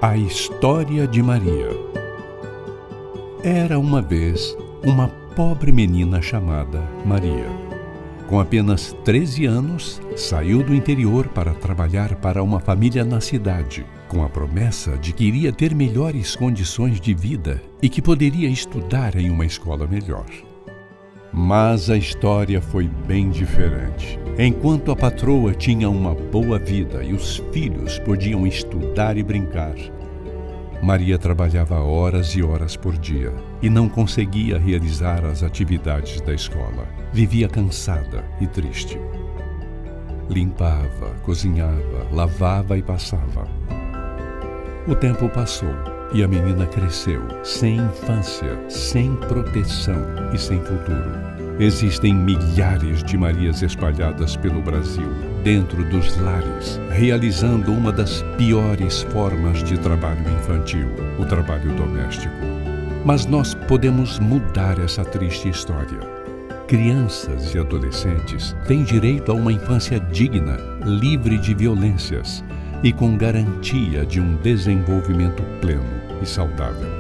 A história de Maria. Era uma vez uma pobre menina chamada Maria. Com apenas 13 anos, saiu do interior para trabalhar para uma família na cidade, com a promessa de que iria ter melhores condições de vida e que poderia estudar em uma escola melhor. Mas a história foi bem diferente. Enquanto a patroa tinha uma boa vida e os filhos podiam estudar e brincar, Maria trabalhava horas e horas por dia e não conseguia realizar as atividades da escola. Vivia cansada e triste. Limpava, cozinhava, lavava e passava. O tempo passou e a menina cresceu, sem infância, sem proteção e sem futuro. Existem milhares de Marias espalhadas pelo Brasil, dentro dos lares, realizando uma das piores formas de trabalho infantil, o trabalho doméstico. Mas nós podemos mudar essa triste história. Crianças e adolescentes têm direito a uma infância digna, livre de violências e com garantia de um desenvolvimento pleno e saudável.